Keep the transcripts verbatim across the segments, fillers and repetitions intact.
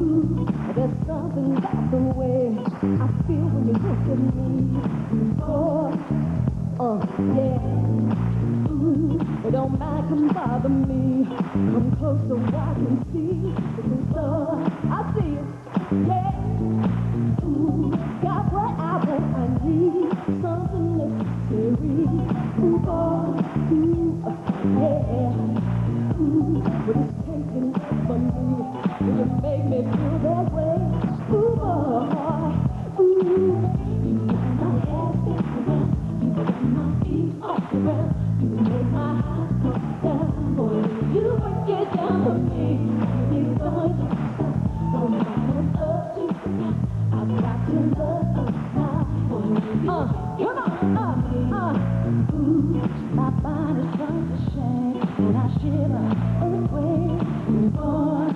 Ooh, there's something about the way I feel when you look at me. Oh, oh, yeah. Ooh, it don't matter, come bother me. Come close so I can see. It's so I see it, yeah. Ooh, got what I want, I need something necessary. Ooh, oh, ooh, yeah. Ooh, what it's taking from me, will you make me feel that way? Ooh, boy, ooh, you got my head spinning around, you got my feet off the ground, you make my heart come down. Boy, you break it down for me, you don't stop, from bottom up to the top. I've got to love you now. Boy, uh, come on, uh, uh, ooh, my body's starting to shake, and I shiver away. Ooh, boy,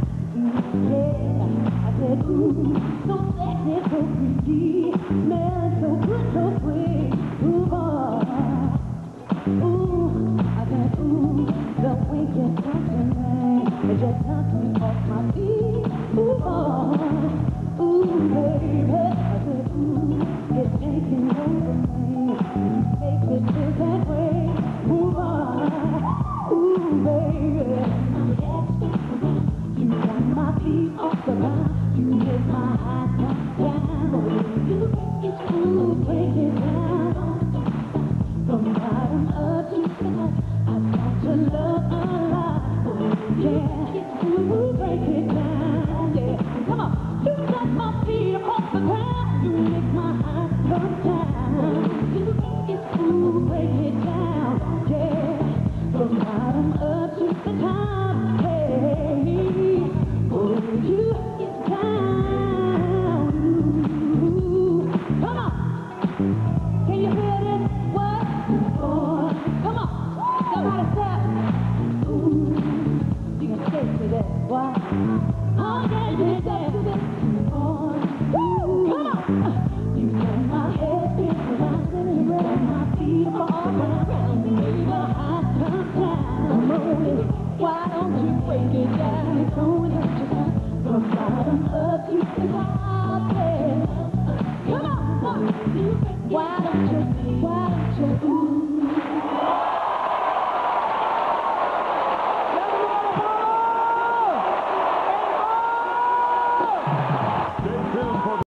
yeah, I said, ooh, so sexy, so pretty, smelling so good, so sweet. Ooh, boy, ooh, I said, ooh, the way you touch me, it just knocks me off my feet. Ooh, boy, ooh, baby, I said, ooh, it's taking over me, makes me feel that way. Ooh, boy, ooh, baby, my head's spinning around. You got my feet off the ground. You make my heart come down. You break it through, break it down. From bottom up to the top, I've got to love alive. Oh, yeah, you break it down. Yeah, come on. You got my feet off the ground. You make my heart come down. You break it through, break it down. Yeah, from bottom up to the top. Hey. Oh, you get down. Ooh. Come on. Can you feel this? What? Oh, come on. Somebody step. Ooh. You can step to that. What? Oh, yeah, you can step to this. Oh, ooh. Come on. You got my head spinning around, spinning around. My feet are all around. You make my heart come down. Come on. Why don't you break it down? It's going up just from bottom up to the top.